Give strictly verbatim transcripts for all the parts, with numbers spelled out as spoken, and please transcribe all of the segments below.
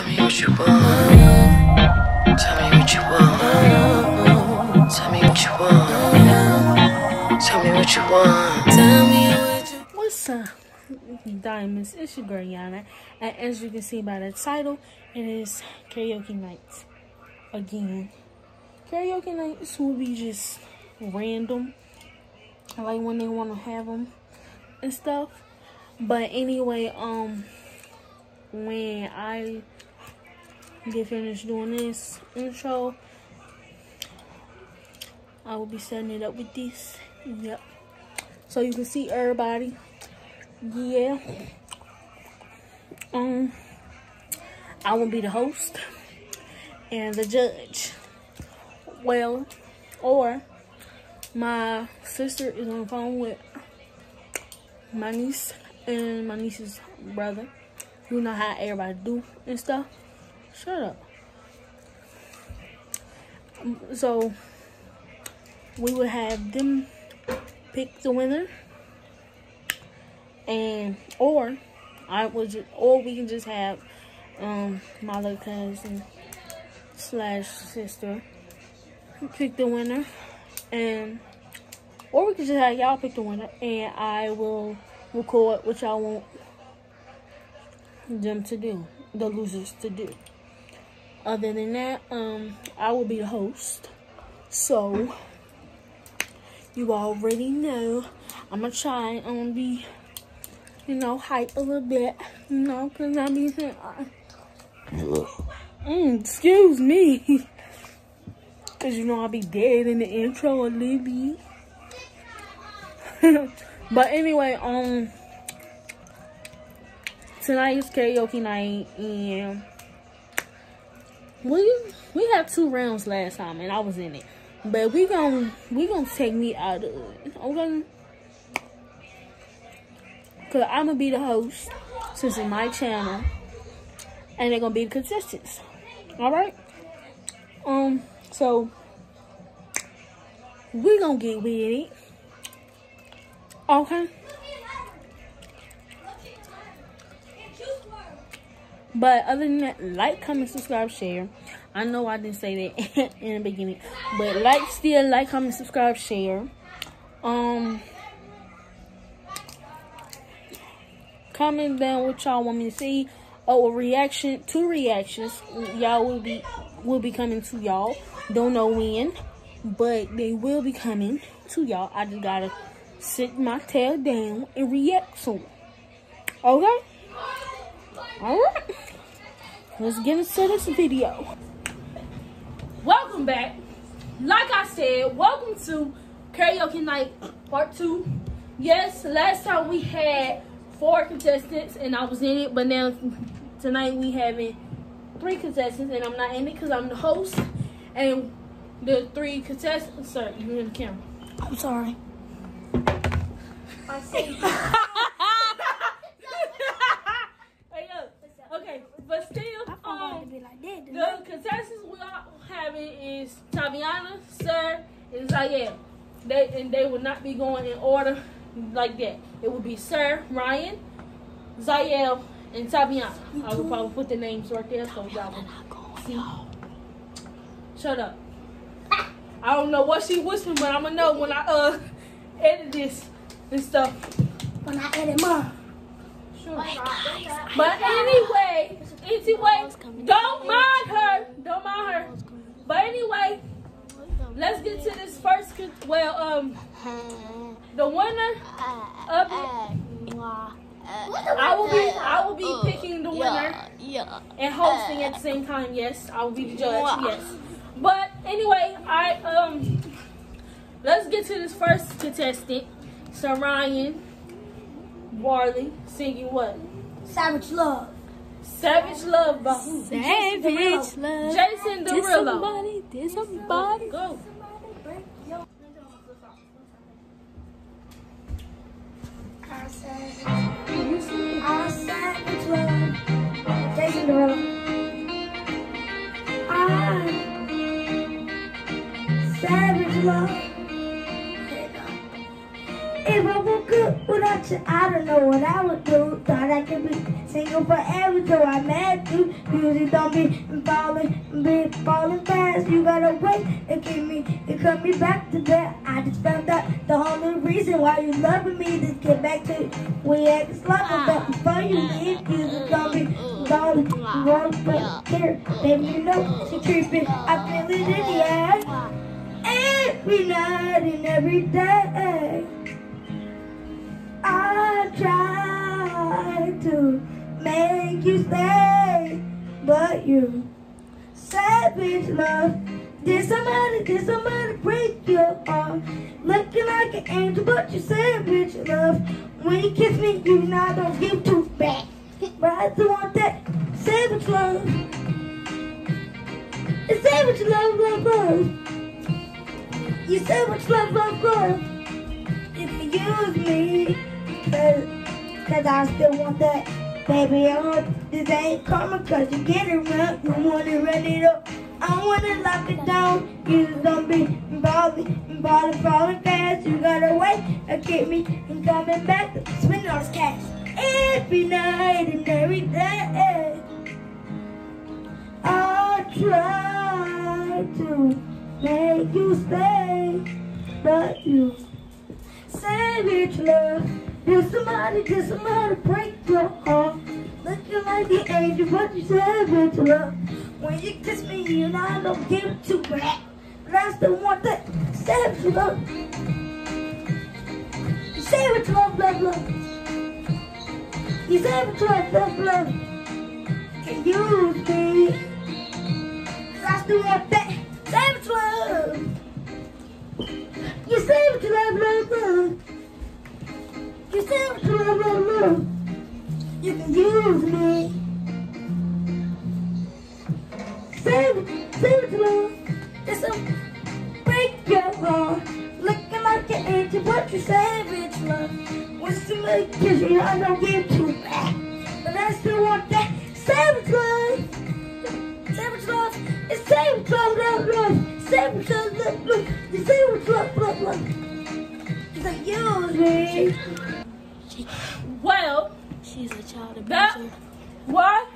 me what you want. Tell me what you want. Tell me what you want. Tell me what you want. Tell me what you want. What's up, Diamonds? It's your girl Yana, and as you can see by the title, it is Karaoke Night again. Karaoke nights will be just random, like when they want to have them and stuff. But anyway, um, when I get finished doing this intro, I will be setting it up with this. Yep. So you can see everybody. Yeah. Um, I will be the host and the judge. Well, or my sister is on the phone with my niece and my niece's brother. You know how everybody do and stuff. Shut up. So we would have them pick the winner, and or I would, just, or we can just have um my little cousin slash sister pick the winner, and or we could just have y'all pick the winner, and I will record what y'all want them to do, the losers to do. Other than that, um, I will be the host. So you already know I'm gonna try. I'm gonna be, you know, hype a little bit, you know, cause I be saying, mm, excuse me, cause you know I'll be dead in the intro a little bit. But anyway, um, tonight is karaoke night, and we we had two rounds last time, and I was in it. But we gon' we gonna take me out of it, okay? Cause I'm gonna be the host since it's my channel, and they're gonna be the contestants. All right. Um. So we gonna get with it, okay? But other than that, like, comment, subscribe, share. I know I didn't say that in the beginning, but like, still like, comment, subscribe, share. Um, comment down what y'all want me to see. Oh, a reaction, two reactions. Y'all will be will be coming to y'all. Don't know when, but they will be coming to y'all. I just gotta sit my tail down and react to them. Okay. Alright, let's get into this video. Welcome back. Like I said, welcome to Karaoke Night Part two. Yes, last time we had four contestants and I was in it, but now tonight we having three contestants and I'm not in it because I'm the host. And the three contestants, sorry, you're in the camera. I'm sorry. I see. Okay, but still, um, to be like that, the contestants we are having is Taviana, Sir, and Zayel. They and they will not be going in order like that. It will be Sir, Ryan, Zayel, and Taviana. I will probably put the names right there so y'all can see. Shut up. I don't know what she whispering, but I'm gonna know when I uh edit this and stuff. When I edit mine. But anyway, anyway, don't mind her. Don't mind her. But anyway, let's get to this first. Well, um, the winner of it, I will be. I will be picking the winner and hosting at the same time. Yes, I will be the judge. Yes. But anyway, I um, let's get to this first contestant, Sir Ryan Warley, singing what? Savage Love. Savage Love by who? Savage Love. Jason Derulo. Did somebody, did somebody. Go. I said, I savage love. Jason Derulo. I savage love. It won't good. Without you, I don't know what I would do. Thought I could be single forever till I met you. Usually don't be falling, be falling fast. You gotta wait and keep me, and cut me back to that. I just found out the only reason why you loving me. Just get back to it. We act sloppy, but before you leave, you just don't be falling, falling, but here, baby, you know she creeping. I feel it in the air. Every night and every day, I try to make you stay, but you savage love. Did somebody, did somebody break your heart? Looking like an angel, but you savage love. When you kiss me, you know I don't give two back, but I still want that savage love. It's savage love, love, love. You savage love, love, love. If you use me, cause, cause I still want that. Baby, I hope this ain't karma, cause you get it round, you wanna run it up. I wanna lock it down. You just don't be falling, falling, falling fast. You gotta wait and keep me from coming back. Spending all this cash every night and every day. I try to make you stay, but you savage love. Did somebody, did somebody break your heart? Looking like the angel, but you savage love. When you kiss me, you know I don't give it to back, but I still want that savage love. You savage love, love, love. You savage love, love, love. Can use me, but I still want that savage love. You savage love, love, love. You savage love, love, love. You can use me. Savage, savage love. It's a break your heart. Looking like an angel, but you savage love. When somebody kiss you, I don't give two back, but I still want that savage love. Savage love. It's savage love, love, love. Savage love, love, love. You savage love, love, love. You can use me. Well, She's a child of that what?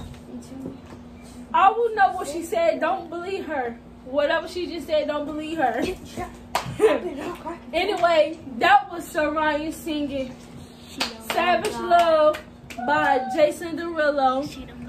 I will know what she said. Don't believe her. Whatever she just said, don't believe her. Anyway, that was Soraya singing "Savage Love" by Jason Derulo.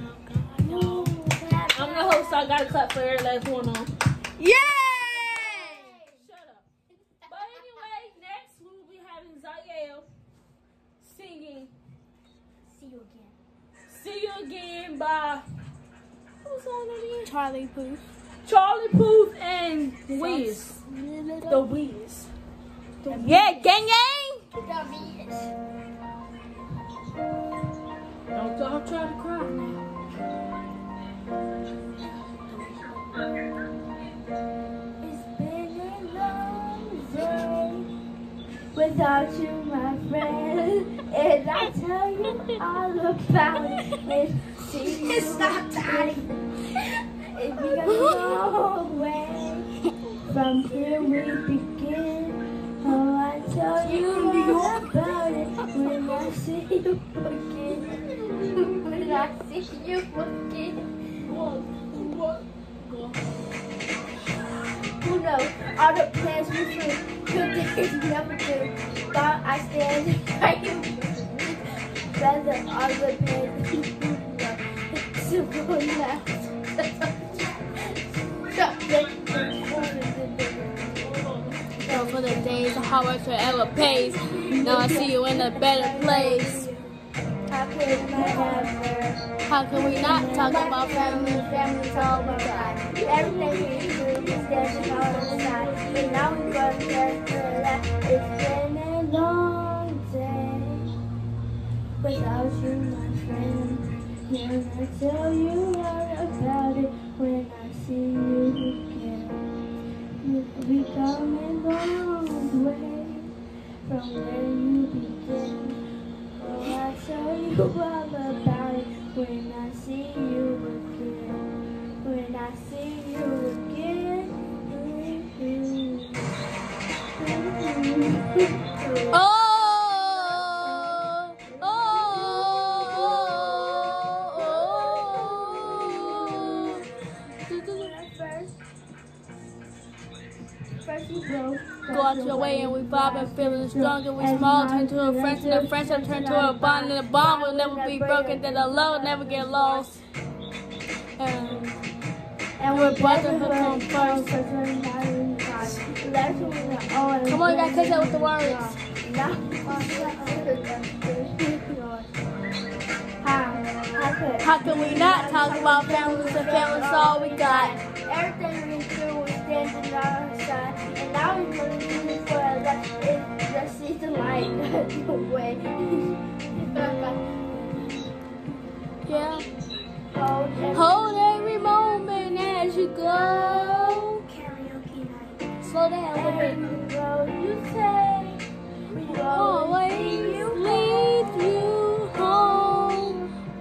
I'm the host, so I gotta clap for every last one on. Yay! Shut up. But anyway, next we will be having Zael singing See you again. "See You Again" by who's on it again? Charlie Puth. Charlie Puth and Wiz. The Wiz. The Yeah, gang gang! Don't y'all try to cry now. It's been a long day without you, my friend. And I tell you all about it. It's not time. It's been a long way from here we begin. Oh, I tell you all about it when I see you again. When I see you again. Who knows? All the plans we flew, good things never do. Thought I stand right here. Rather all the plans we flew, simple enough. So for the days of hard work forever pays. Now I see you in a better place. How could we not? How could we not talk about family? Family's all about life. Everything we do is dancing all the side. But now we're going to dance for life. It's been a long day without you, my friend. Can I tell you all about it when I see you again? You'll be coming a long way from where you begin. Oh, I'll tell you all about it when I see you again. When I see you again. Oh! Go out your way and we vibe and feeling strong and we small. Turn to a friendship and a friendship turn to a bond and a bond will never be broken. That the love will never get lost. And, and we're brotherhood come first. Come on, you gotta catch up with the words. How can we not talk about families and families all we got? Everything we do, we standing outside. And now we're going to do this for a lot. It's just see the light the way. Yeah. Hold every, Hold every moment as you go. Karaoke night. Slow down a little bit. Every road you take, we Always lead you home,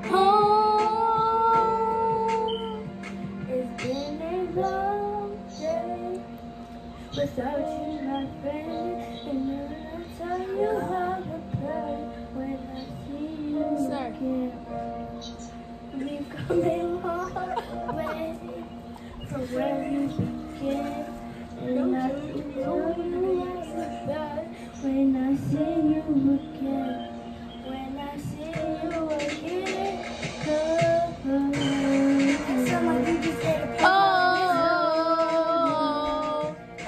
home. It's been a long day without you, my friend. And then I'll tell you how to play when I see you Sir. again. We've come a long way from where we began. And I can tell you like a bird when I see you again. When I see you again. Oh, that sound like you just ate a pie. Oh, oh,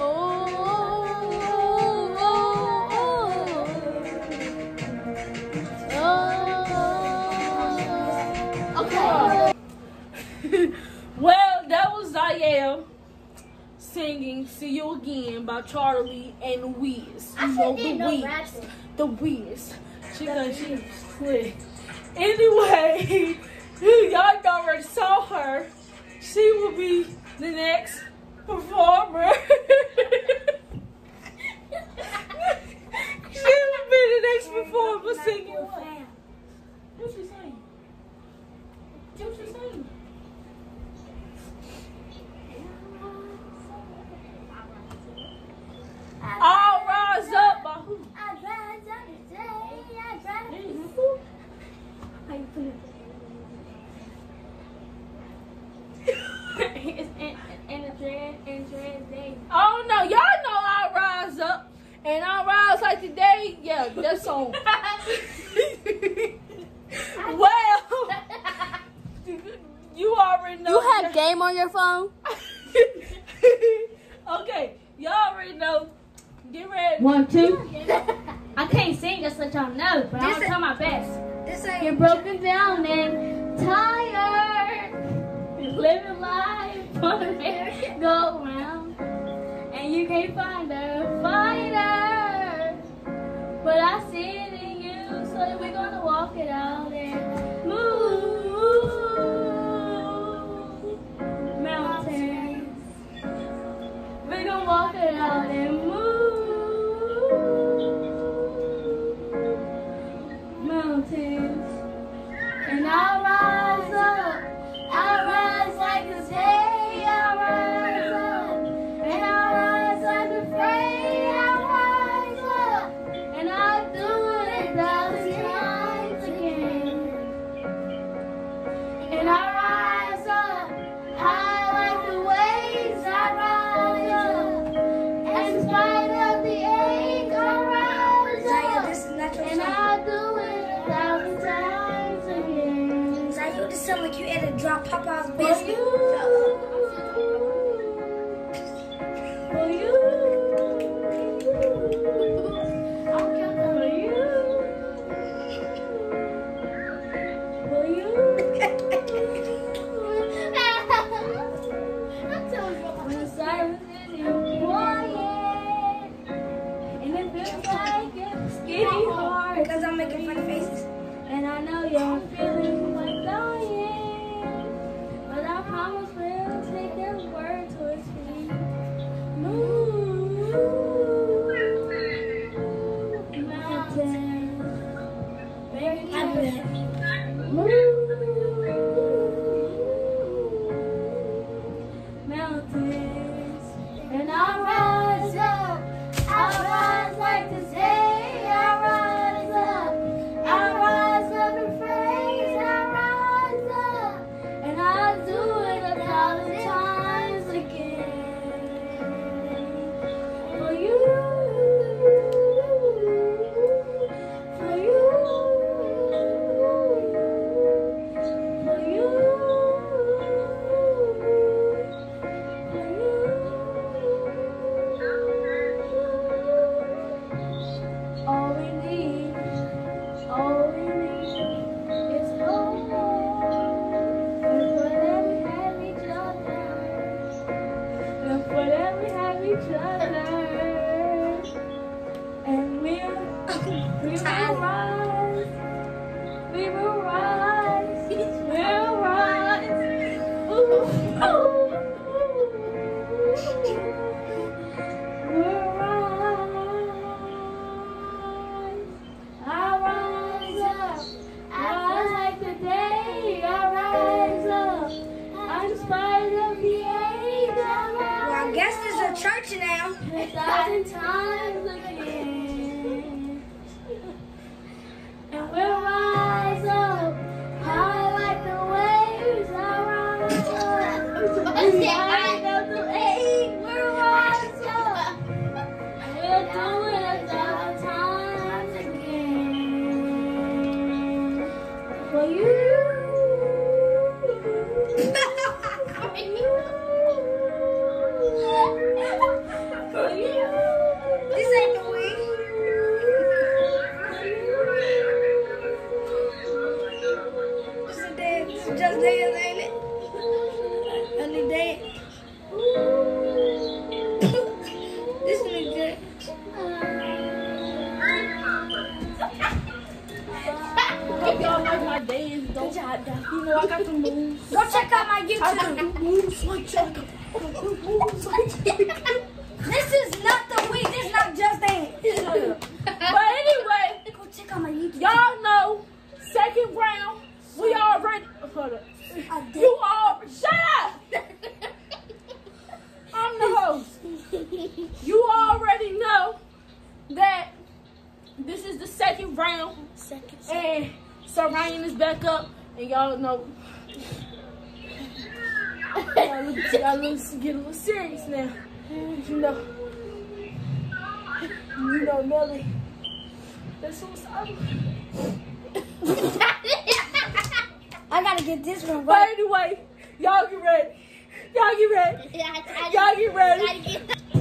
oh, oh, oh. Okay. Well, that was Zayel singing "See You Again" by Charlie and Wiz. You know the Wiz, the Wiz. She got she slick. Anyway, y'all already saw her. She will be the next performer. She will be the next performer singing what? What she saying? What she saying? I'll rise up by who? I rise up today, I rise. How you put it? It's in, in the dread, in dread day. Oh no, y'all know I'll rise up. And I'll rise like today. Yeah, that song. Well, you already know. You have game on your phone? Okay, y'all already know. Get ready. One, two. I can't sing just let y'all know, but I'm gonna try my best. This You're ain't broken down and tired. You're living life on a merry-go-round. And you can't find a fighter. But I see it in you, so we're gonna walk it out and move mountains. We're gonna walk it out and move mountains. And I'll rise up, I'll rise like a day, I'll rise up. And I'll rise like a fray, I'll rise up. And I'll do it a thousand times again. And I'll rise up, high like the waves, I'll rise up. In spite of the ache, I'll rise Zaya, up. this is not your And song. I'll do it a thousand times again. Zaya, this sound like you ate a drop Popeye's For biscuit. you, for you, for you, for you. When the silence is quiet, and it feels like it's getting hard. Because I'm making funny faces. And I know you're feeling like dying, but I promise church now. A thousand times again. And we'll rise up high like the waves around us. And rise up to eight, we'll rise up. And we'll do it a thousand times again. For you. For you. This ain't the way. Just a dance, just dance, ain't it? Only dance. This is good. Hope y'all like my dance. Don't you know I got the moves. Go check out my I got the YouTube. moves like Jack. This is not the week. This is not just dance. But anyway, Go check out my YouTube. y'all know second round. We already. Hold up. I did. You all shut up. I'm the host. You already know that this is the second round, Second. and Sarayan is back up, and y'all know. Y'all look- y'all look- get a little serious now. You know, you know, Melly. That's suicidal. I gotta get this one But right. anyway, y'all get ready. Y'all get ready. Y'all get ready.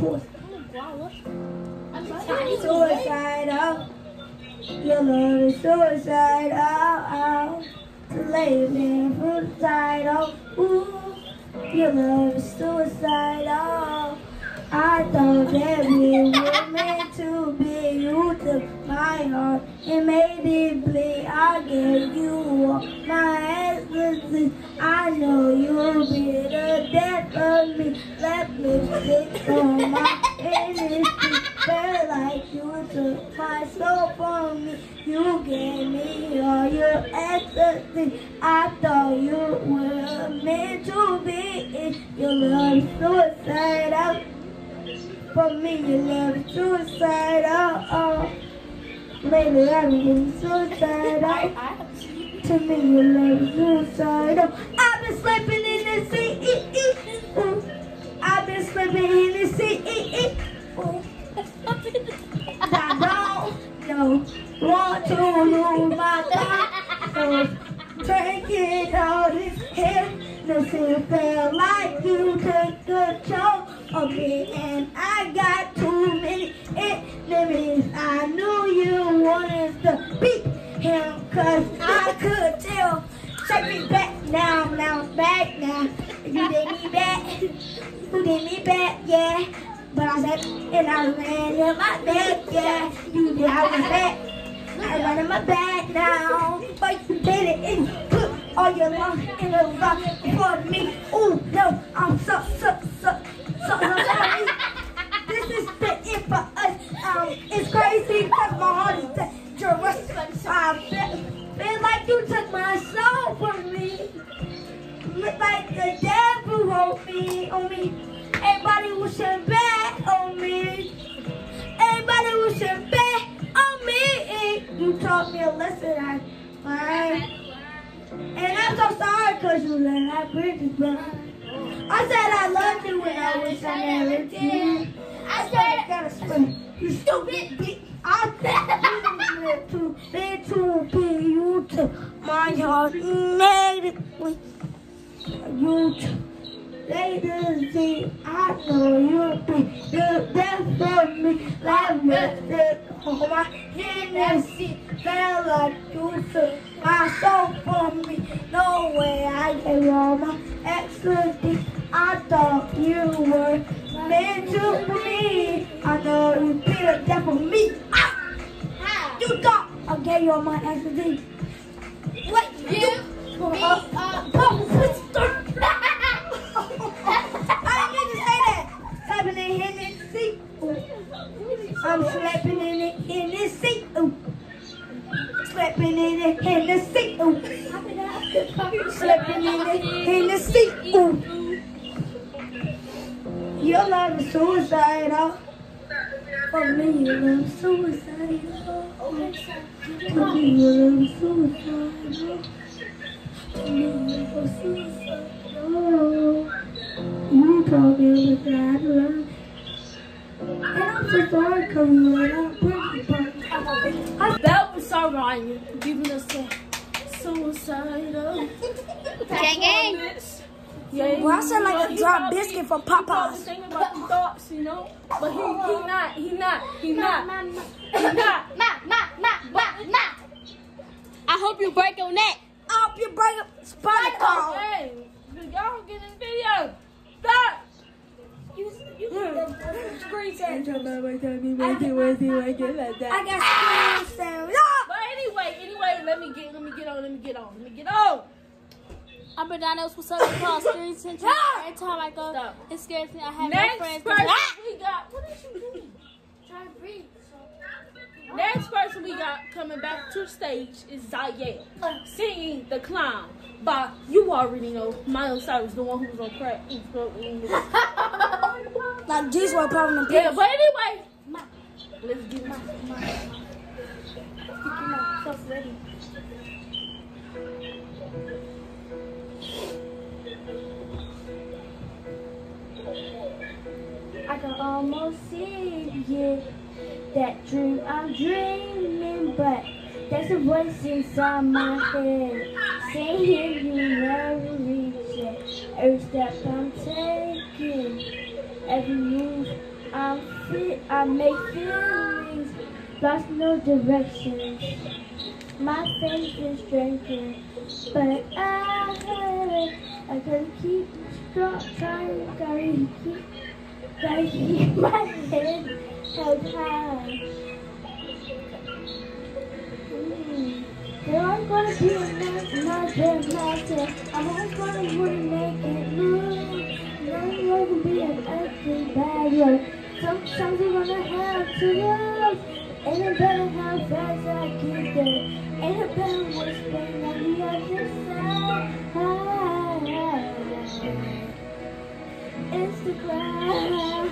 Suicidal. Your love is suicidal. Living suicidal. Ooh. Your love is suicidal. I thought that we were meant to be. You took my heart and made it bleed. I gave you all my ecstasy. I know you'll be the death of me. Let me sit on my innocence. Felt like you took my soul from me. You gave me all your ecstasy. I thought you were meant to be. Your love is suicidal. For me, your love is suicidal. Oh, maybe I'm getting suicidal. To me, your love is suicidal. I've been sleeping in the sea. Ooh. I've been sleeping in the sea. Ooh. I don't know, want to lose my thoughts. So taking all this hair, nothing felt like you took control of me, and I got too many enemies. I knew you wanted to beat him, cause I could tell. Take me back now, now I'm back now. You did me back, you did me back, yeah. But I said, and I ran in my back, yeah. You did, I was back. I ran in my back now. But you did it and you put all your love in the rock for me. Ooh, no, I'm so, so, so, so sorry. This is the end for us. Um, it's crazy because my heart is dangerous. I feel, feel like you took my soul from me. Look like the devil on me, on me. Everybody wishing bad on me. Everybody wishing bad on me. You taught me a lesson I learned. And I'm so sorry because you let our bridges burn. I said I loved you when I wish I never did. I said I gotta spin. You stupid bitch. I said you too big to be. You took my heart negatively. You took. Later, see, I know you'll be the death for me. Let me sit on my Hennessy. Felt like you took my soul from me. No way I gave all my ecstasy. I thought you were meant to be. I know you be the death for me. Ah! You thought I gave you all my ecstasy. What you? Me up. I'm slapping in it in the seat. Ooh. Slapping in it in the seat. Ooh. Slapping in it in the seat. Ooh. Your love is suicidal. For me, you love suicidal. For me, you love suicidal. For me, you love suicidal. You talking with that love. And I'm so sorry, coming without breaking. That was so Ryan giving us that suicidal. Gang gang. Yeah, Well, I sound like a he drop probably- biscuit for he probably Popeyes. thinking about the thoughts, you know. But he, he not, he not, he not, Ma, ma, he not. ma, ma, ma, ma, ma. I hope you break your neck. I hope you break up spinal cord. Hey, y'all get in the video. Stop. You, you Screen time. I got screen sound. But anyway, anyway, let me get, let me get on, let me get on, let me get on. I'm a Dino's what's up called screen tension. Every time I go, Stop. it scares me. I have no Next friends. person Ah! we got. What is you doing? Try to breathe. Next person we got coming back to the stage is Zayel singing "The Clown" by, you already know, Miley Cyrus, the one who was on crack. Like this one problem. Yeah, but anyway, let's get it. Get myself ready. I can almost see it, that dream I'm dreaming, but there's a voice inside my head saying you never reach it. Every step I'm taking, every move I'm fit, I make feelings, lost no direction. My faith is drinking, but I, I gotta keep strong, trying, gotta keep. Gotta keep my head held high. Mm. There I'm gonna be another mountain. I'm always gonna really make it move. Never gonna be an ugly bad road. Sometimes you're gonna have to love. Ain't it better how fast I get there? Ain't it better what's been on the other side? It's the cloud.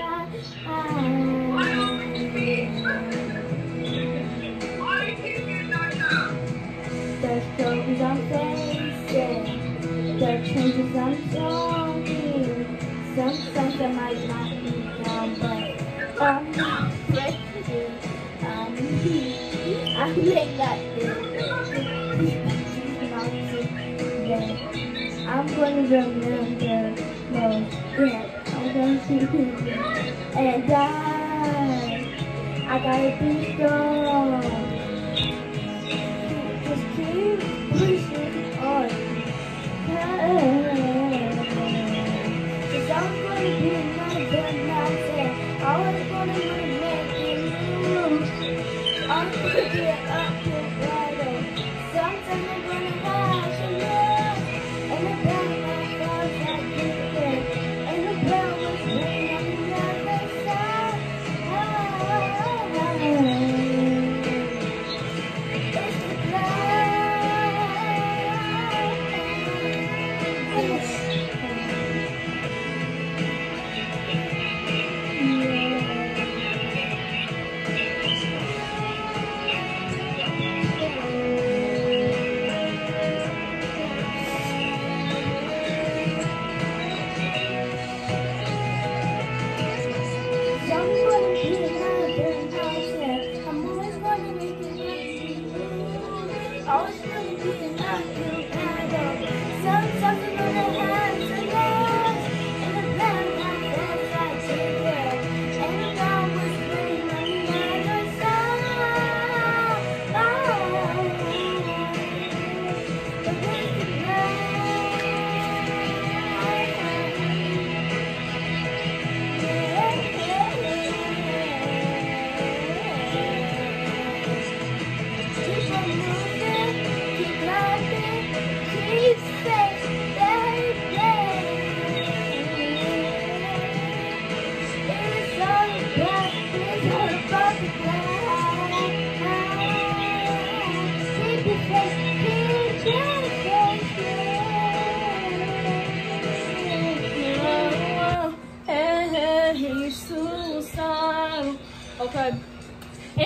The struggles I'm facing, the changes I'm talking. Sometimes I might not be down, but I'm not breaking. I'm I make like this. I'm gonna remember. No, yeah, I'm gonna see you. And I, I gotta be strong. Just keep pushing on. Cause I'm gonna be another mountain. Always gonna make it move. I'm gonna get up and better. Sometimes I'm gonna have to love. And the bell that falls that get there. And the bell was ringing on the other side. It's the cloud.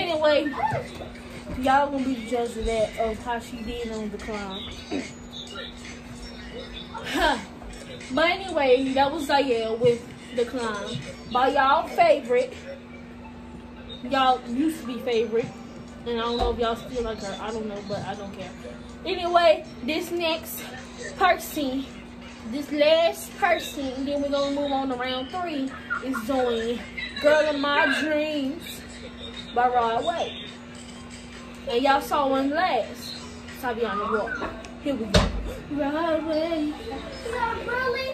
anyway, y'all gonna be the judge of that, of how she did on the climb. But anyway, that was Zayel with the climb. By y'all favorite. Y'all used to be favorite. And I don't know if y'all still like her. I don't know, but I don't care. Anyway, this next person, this last person, and then we're gonna move on to round three, is doing Girl of My Dreams by Rod Wave. And y'all saw one last. Taviana Walk. Here we go. Rod Wave. Really?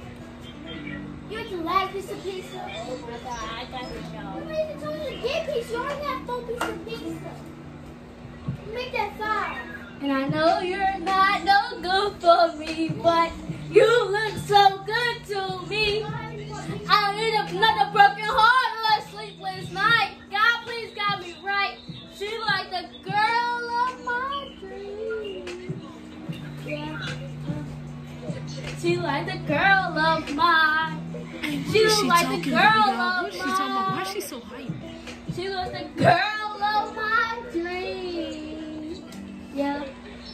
You have to like this a pizza? Oh my god, I got the show. I'm not even telling you to get pizza. You already have four pieces of pizza. Make that five. And I know you're not no good for me, but you look so good to me. I don't need another broken heart or a sleepless night. God, please got me right. She like the girl of my dreams. Yeah. She like the girl of mine. She look like the girl of mine. What is she talking about? Why is she so hype? She was the girl of my dreams. Yeah.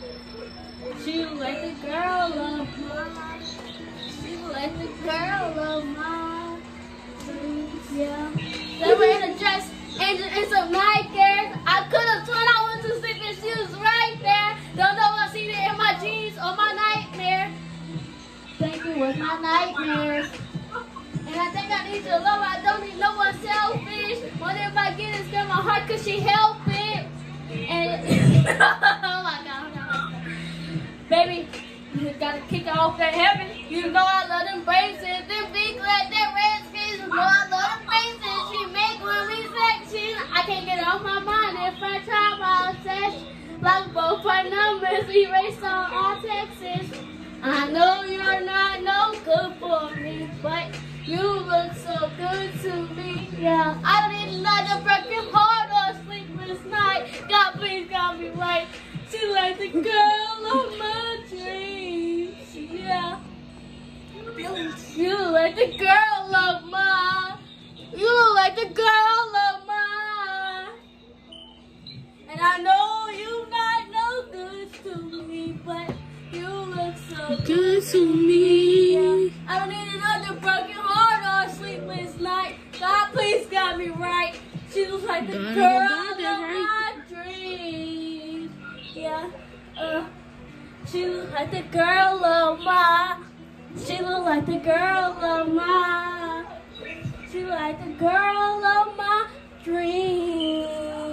She was like the girl of mine. She was like the girl of my dreams. Yeah. They were in a dress and, and some nightmares. I could have sworn I went to sleep and she was right there. Don't know if I seen it in my jeans or my nightmare. Thank you with my nightmares. And I think I need to love. I don't need no one selfish. Wonder if I get it, get my heart, cause she help it. And oh my god, oh my god. Baby, you gotta kick it off that heaven. You know I love them braces, them big like that red skins. You know I love them braces. She make when we section. I can't get it off my mind if I try my obsession. Like both our numbers, erase on all Texas. I know you're not no good for me, but you look so good to me, yeah. I don't need another broken heart or a sleepless night. God, please got me right. She like the girl of my dreams, yeah. You look like the girl of mine. You look like the girl of mine. And I know you not no good to me, but you look so good, Good to me. yeah. I don't need another broken heart or a sleepless night. God, please got me right. She looks like the God, girl God, of that my dreams. Yeah. Uh, she looks like the girl of my. She looks like the girl of my. She looks like the girl of my dreams.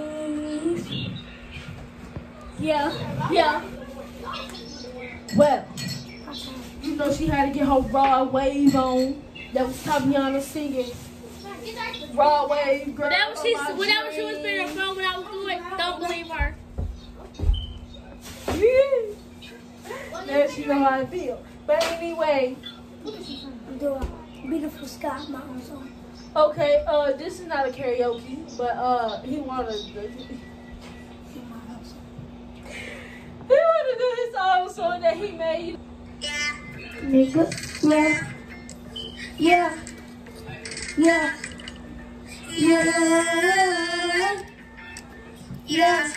Yeah. Yeah. Well, you know she had to get her raw wave on. That was Taviana singing raw wave. Girl, Whatever she, of my whatever she was dreams. spinning her phone when I was doing, don't believe her. Now she know how I feel. But anyway, I'm doing Beautiful Sky Mountain song. okay, uh, this is not a karaoke, but uh, he wanted to, he wanted to do his own song that he made. Nigga, yeah, yeah, yeah, yeah, yeah.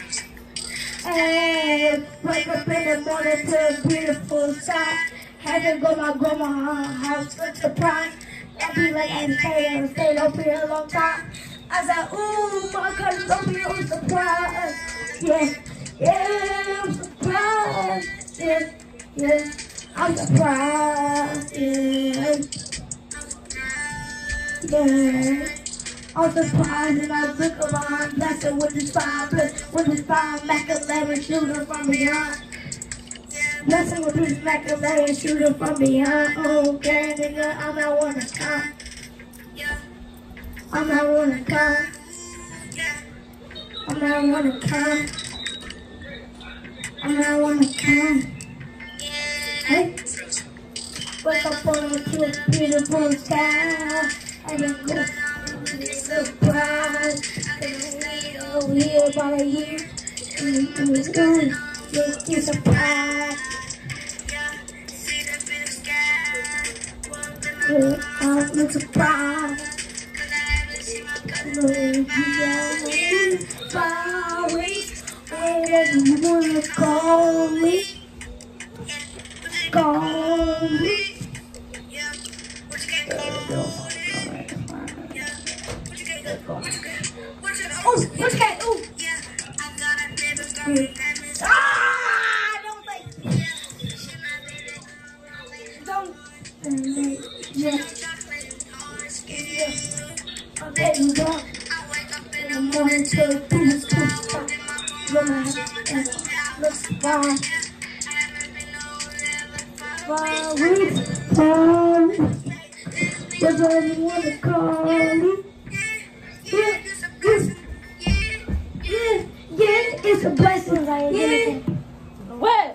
Hey, wake up in the morning to a beautiful sky. Had to go to my grandma's house for surprise. I be like, I stayed, I stayed up here a long time. I said, ooh, my cousin's up here on surprise. Yeah, yeah, I'm surprised. Yeah, yeah. I'm surprised, yeah. Yeah. I'm surprised and I look around, blessed with this fire, with this fire, Mac eleven shooter from behind. Blessed with this Mac eleven shooter from behind. Okay, nigga, I'm not one to come. I'm not one to come. I'm not one to come. I'm not one to come. Hey. Wake up on to a beautiful sky. I just go surprise. Over here about a year. Make you surprised. I'm surprised. Sorry, whatever you wanna call me. Call me. Oh, what's that? Oh. Ah, don't like. Don't. Yeah. I'll let you go. In the morning till the peace comes back. Gonna have to look fine. Fine with time. Whatever you wanna call me. Yeah, yeah, yeah, yeah. It's a blessing, like anything. What?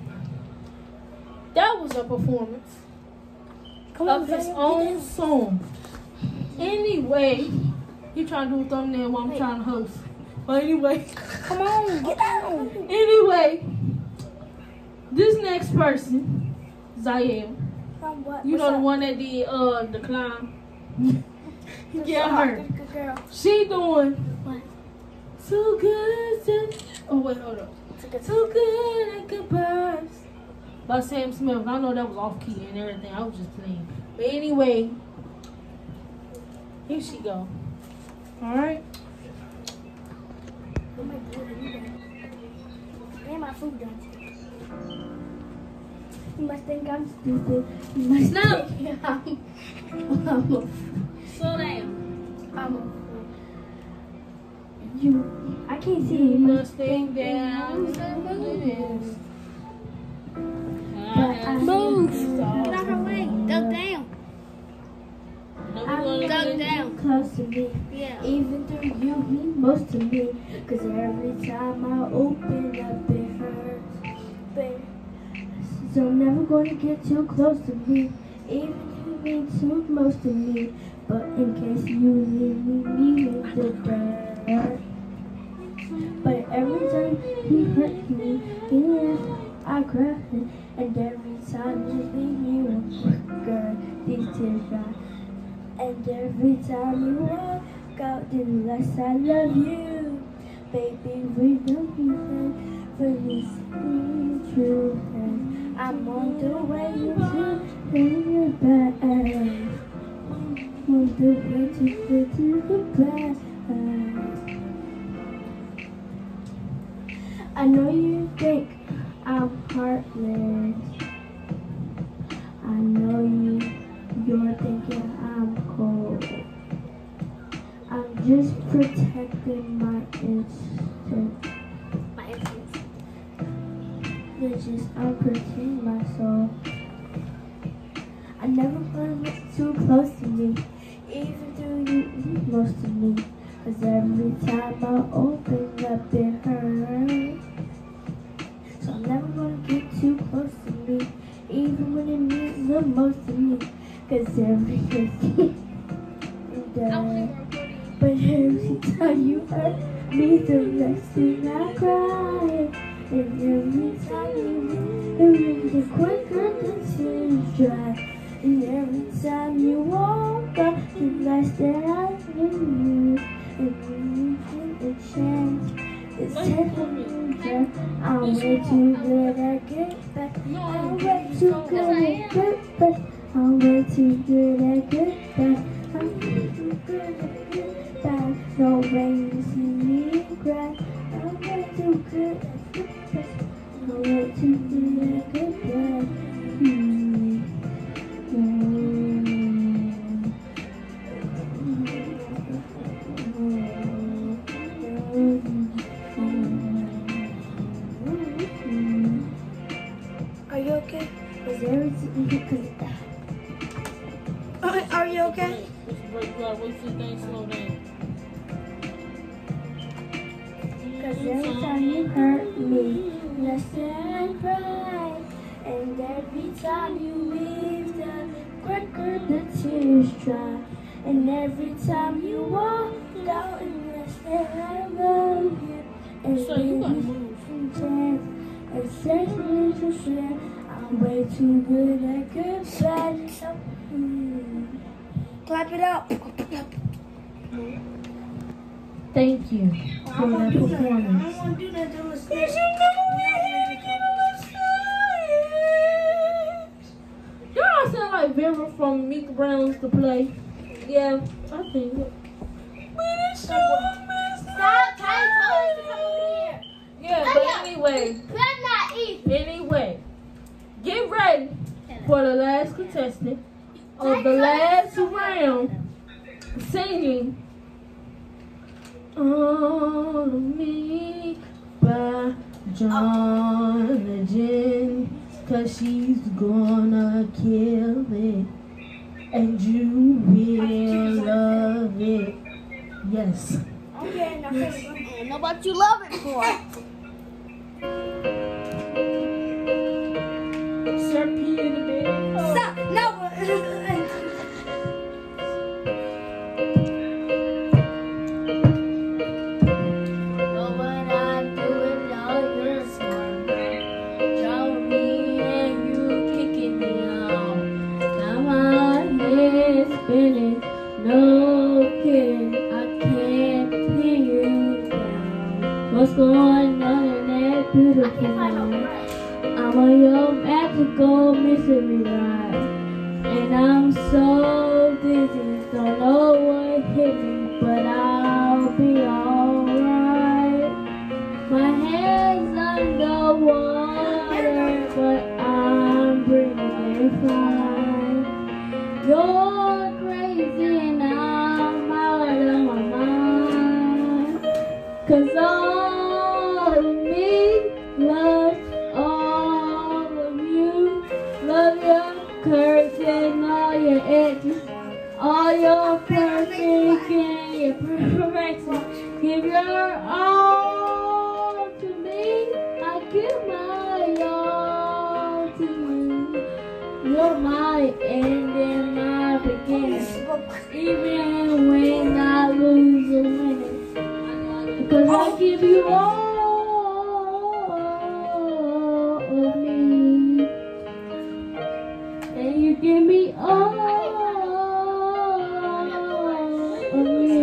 That was a performance of his own song. Anyway, you trying to do a thumbnail while I'm trying to host. But anyway, Come on, get down. anyway, this next person, Zayel, From what? you What's know the up? one that did uh the climb. Yeah, Sorry, her. good girl. She doing What? too good to. Oh wait, hold up. It's a good Too good at goodbyes by Sam Smith. I know that was off key and everything. I was just playing. But anyway, here she go. All right. Oh my God, you done. And my food done. You must think I'm stupid. You must No. think I'm, I'm a, Slow down. I'm a fool. You, I can't see You you. must think that I'm But I Move. Get Get out her way. Duck down. Duck down. close to me. Yeah. Even though you mean most to me. Cause every time I open up it hurts. Baby. So I'm never gonna get too close to me. Even you mean too most to me. But in case you leave me, me with the dirt. But every time he hurt me, he laughed, I cried. And every time you leave me with girl, these tears dry. And every time you walk out, then less I love you. Baby, we don't even for this being true. And I'm on the way to your back. On the way to get to the back. I know you think I'm heartless. I know you, you're thinking I'm cold. I'm just protecting my instinct. My instincts. It's just I'm protecting my soul. I never want to look too close to me, even though you eat most of me. Cause every time I open up it hurts. So I'm never gonna get too close to me, even when it means the most to me. Cause every does. But every time you hurt me, the next thing I cry. And every time you leave, the quicker the tears dry. And every time you walk up, the less that I knew. And when you get a chance, it's taking me back. I'm way too good at get back. I'm way too good at get back. I'm way too good at get back. I'm way too good at get back. No way you see me cry. I'm way too good at get back. I'm way too good at get back. Hmm. Are you okay? Is everything because are, are you okay? Let's break you out. Wait till things slow down. Because every time you hurt me, less than I cry. And every time you leave, the quicker the tears dry. And every time you walk out, and less than I love you. And So you gotta then move. chance and say me to share. I'm way too good at goodbye. Mm. Clap it up. Thank you for that performance. I don't want to do that to listen. Y'all sound like Vera from Meek Brown's to play. Yeah, I think it. Stop trying to tell us to come over here. Yeah, but anyway, Better not eat. anyway, get ready for the last contestant of the last round singing All of Me by John Legend, cause she's gonna kill it and you will love it. Yes. Okay, now yes. I don't know what you love it for. Sir Peter the Big. Stop! No! But when I do it, all your smart. Draw me and you kicking me out. Now my head's spinning. No kidding, I can't pin you down. What's going on in that beautiful mind? I'm on your magical mystery ride, and I'm so dizzy, don't know what hit me, but I'll be alright. My head's underwater, but I'm breathing fine. You're crazy and I'm out of my mind, 'cause all of me loves all of you. Love your curves and all your edges, all your perfect and your perfection. Give your all to me, I give my all to you. You're my end and my beginning, even when I lose or win it, because I give you all of me, and you give me all of you.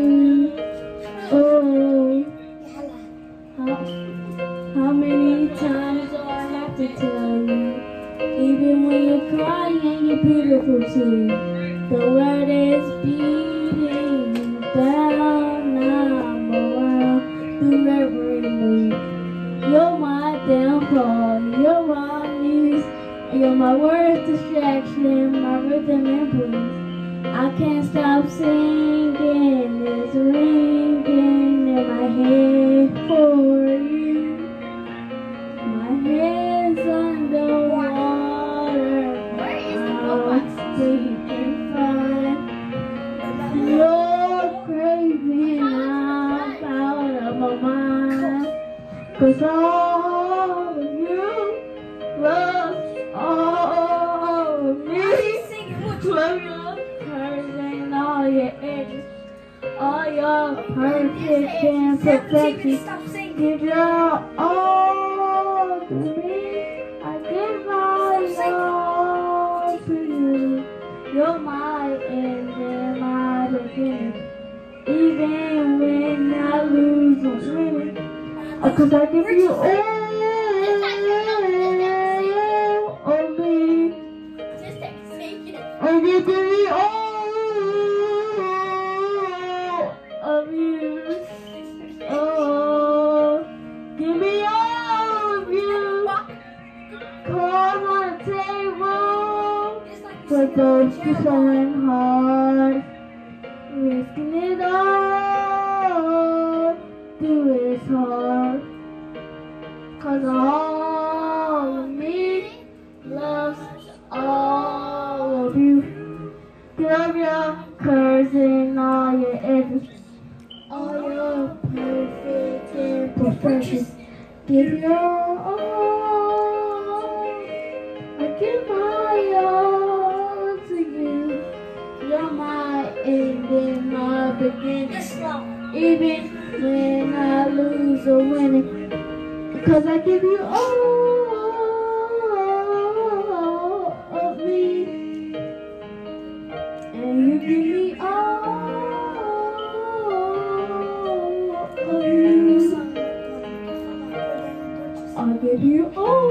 Oh, how, how many times do I have to tell you? Even when you're crying and you're beautiful too, the world is beating you down. I'm around through every mood. You're my downfall, you're my muse, you're my worst distraction, my rhythm and blues. I can't stop singing, it's ringing in my head for you. My head's underwater, I'm sleeping fine. You're crazy and I'm out of my mind, 'cause all of you love all of me. Love your curves and all your edges, all your perfect and perfection. Give your all to me, I give my all to you. You're my end and my beginning, even when I lose or win, because I give you all of me, and you give me all of you. Oh, give me all of you. Cards on the table for those who trying hard, risking it all. Do it hard, 'cause all of me loves all of you. Love your curves and all your edges, all your perfect imperfections. Give your all, I give my all to you. You're my end and my beginning, even when I lose or win it, 'cause I give you all of me, and you give me all baby. Oh,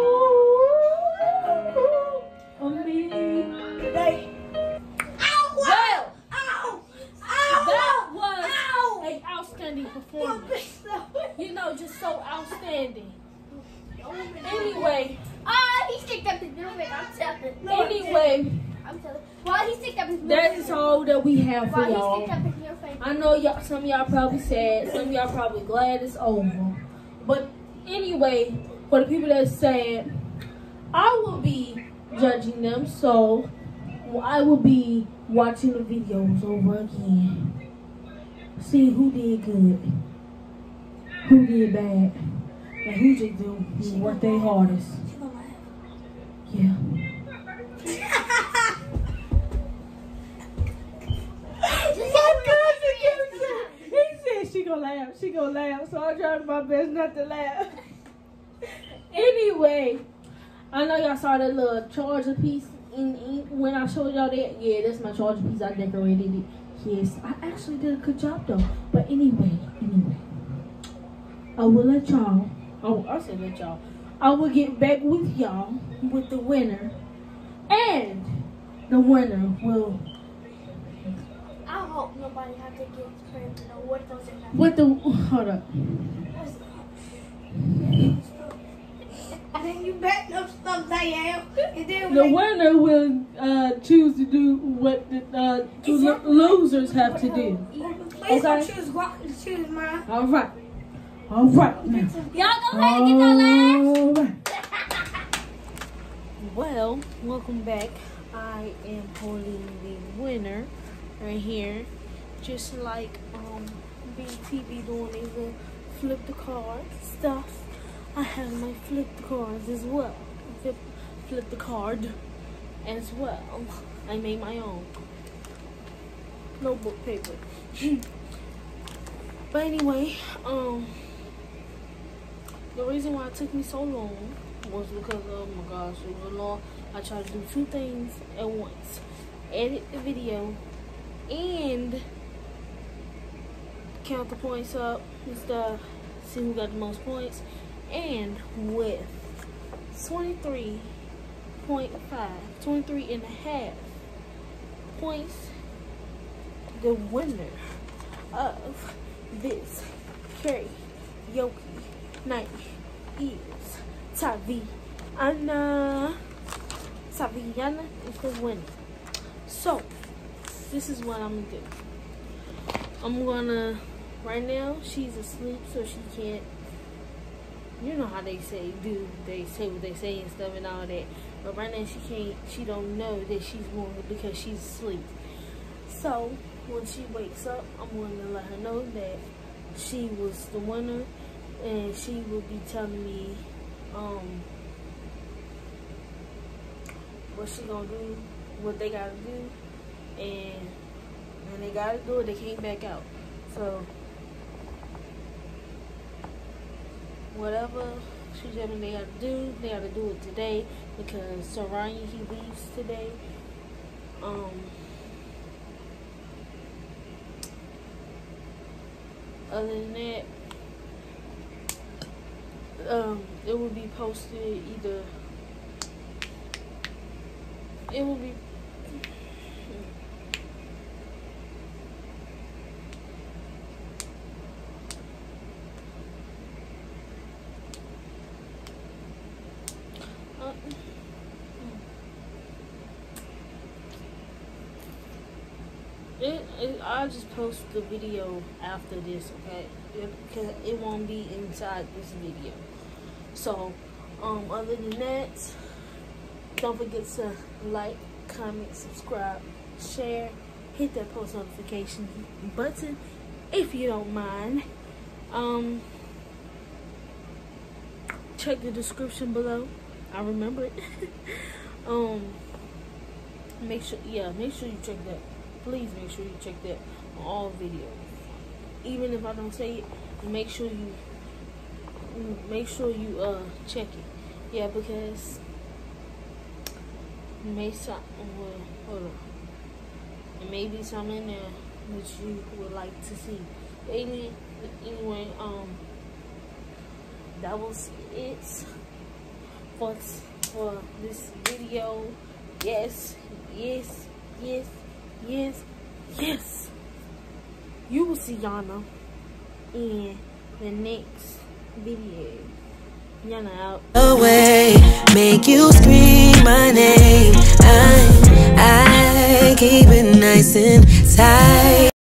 on me today. Ow! Well, Ow! Ow! that was Ow! an outstanding performance. You know, just so outstanding. Anyway, Ah, he sticked up his middle finger. I'm telling. anyway, I'm telling. Well, he sticked up his middle that finger. is all that we have for Well, he y'all. sticked up his middle finger. I know y'all, some of y'all probably sad, some of y'all probably glad it's over. But anyway, for the people that's sad, I will be judging them, so I will be watching the videos over again. See who did good, who did bad, and who just do who worked their hardest. Yeah. He said she gonna laugh. She gonna laugh. So I tried my best not to laugh. Anyway, I know y'all saw that little charger piece in, in when I showed y'all that. Yeah, that's my charger piece. I decorated it. Yes, I actually did a good job though. But anyway, anyway, I will let y'all. Oh, I said let y'all. I will get back with y'all with the winner, and the winner will. I hope nobody had to get cramped. No, what those are. With the hold up. And then you bet no stuff I am. And then The when- winner will uh, choose to do what the uh, two lo- losers have to do. Please don't Okay. choose rock and choose mine. All right. All right. Now. Y'all go ahead and get your last. All right. Well, welcome back. I am holding the winner right here, just like um B T V doing these little flip the card stuff. I have my flip the cards as well. Flip, flip the card as well. I made my own notebook paper. But anyway, um, the reason why it took me so long was because, oh my gosh, it was long. I tried to do two things at once: edit the video and count the points up and stuff, see who got the most points. And with twenty-three point five, twenty-three and a half points, the winner of this karaoke night is Yana. Yana is the winner. So, this is what I'm gonna do. I'm gonna, right now, she's asleep, so she can't. You know how they say, do they say what they say and stuff and all that. But right now she can't, she don't know that she's won because she's asleep. So when she wakes up, I'm going to let her know that she was the winner, and she will be telling me um what she gonna do, what they gotta do, and when they gotta do it, they can't back out. So whatever she told me they gotta do, they gotta do it today because Saranya, he leaves today. Um, other than that, um, it will be posted either. It will be. It, it, I'll just post the video after this, okay? Because it, it won't be inside this video. So, um, other than that, don't forget to like, comment, subscribe, share, hit that post notification button if you don't mind. Um, check the description below. I remember it. um, make sure, yeah, make sure you check that. Please make sure you check that on all videos. Even if I don't say it, make sure you make sure you uh check it. Yeah, because it may some well, hold on. It may be something in there that you would like to see. But anyway, anyway, um that was it for for this video. Yes, yes, yes, yes, yes. You will see Yana in the next video. Yana out. Away, make you scream my name. I, I keep it nice and tight.